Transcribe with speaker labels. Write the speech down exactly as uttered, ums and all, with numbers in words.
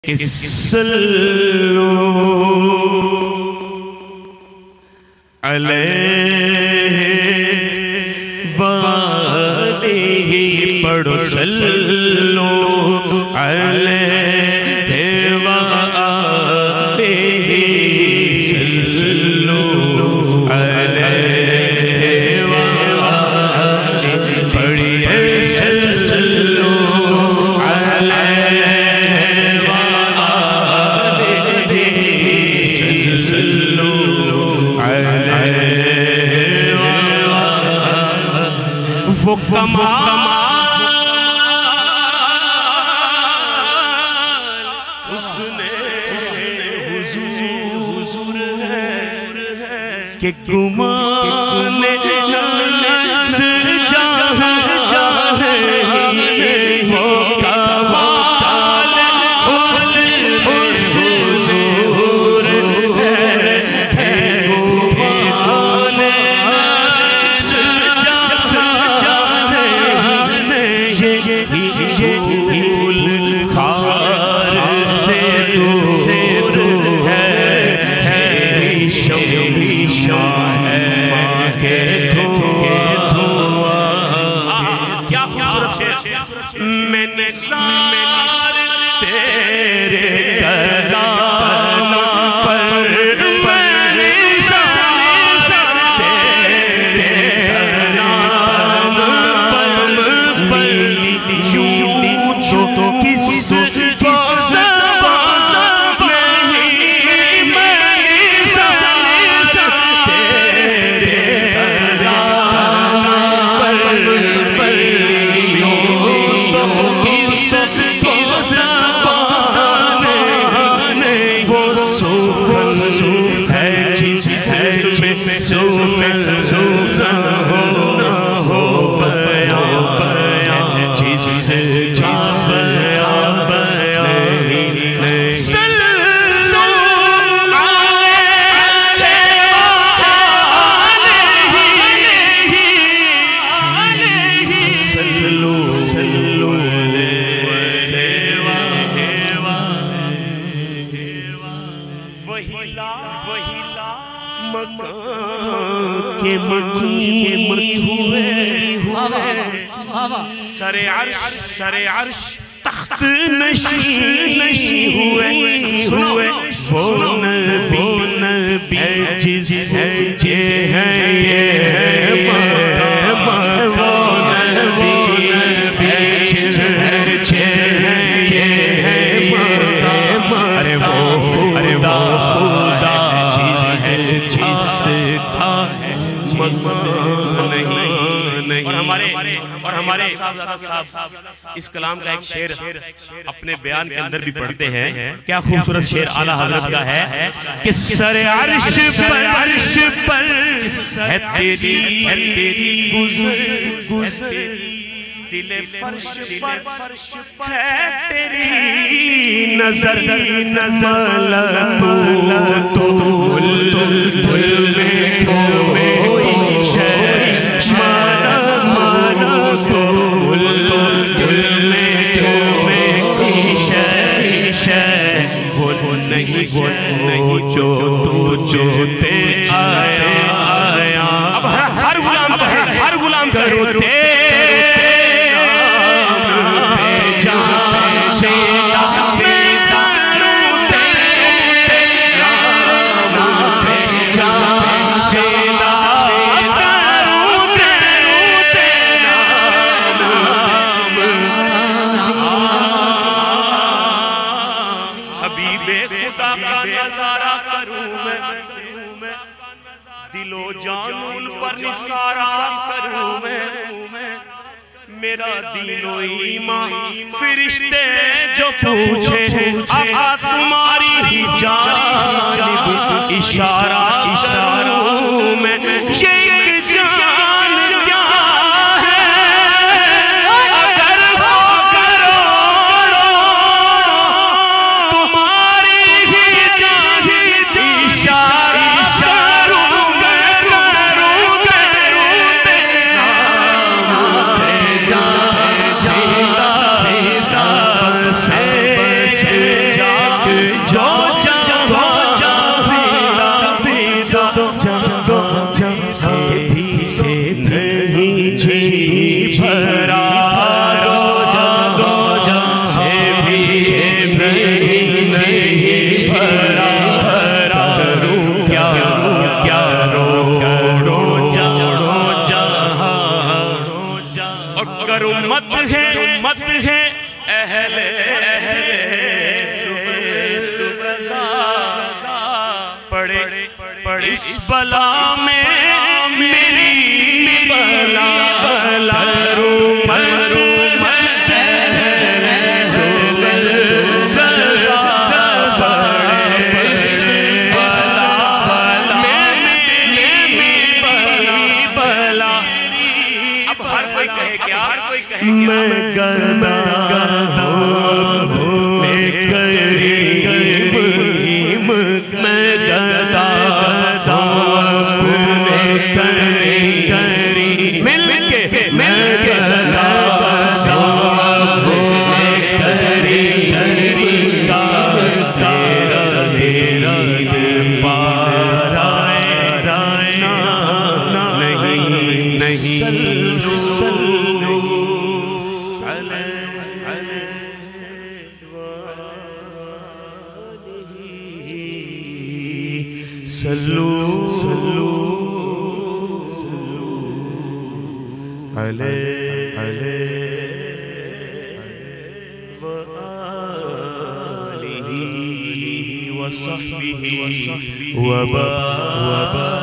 Speaker 1: सल्लू अलैहि वालिही पढ़ो सल्लू अलैहि वालिही सल्लू अलैहि वालिही पढ़िए सल्लू वो कमाल उसने हुजूर है कि गुमान मैंने सार तेरे कलाम पर मैंने सार तेरे कलाम पर पली जो तो किस को ज़बान नहीं मैंने सार तेरे कलाम पर के मकी हुए सरे अर्श सरे अर्श तख्त नशी हुए हुए वो नबी नबी जिससे है ये वो नबी नबी जिससे है ये अरे वो अरे वो खुदा जिसका नहीं नहीं और हमारे और हमारे साहब इस कलाम का एक शेर अपने बयान के अंदर भी पढ़ते हैं। क्या खूबसूरत शेर आला हजरत का है कि सरे अर्श पर अर्श पर है तेरी तेरी गुज़र गुज़र दिले फर्श पर फर्श पर है तेरी नजर नजर तो तुल तुल में नहीं वो नहीं जो तू जो पे आया आया अब हर गुलाम हर गुलाम करो ते नजारा करूं मैं दिलो जानून पर निसारा करूं मैं मेरा दिलो ईमान फरिश्ते जो पूछे आ तुम्हारी ही जानिब इशारा इशारा मैं ये जान क्या है अगर हो करो तुम्हारी ही इशारा करूं करूं करूं नहीं नहीं भरा भरा करूं क्या क्या रो रो जानो जहां और करूं मत है मत है अहले पड़े पड़े इस बला में मेरी बला बला रो मरू मत अब हर कोई कहे क्या हर कोई कहे मैं गदा सल्लू सल्लू अले अले व आलिही व सहबिही व बा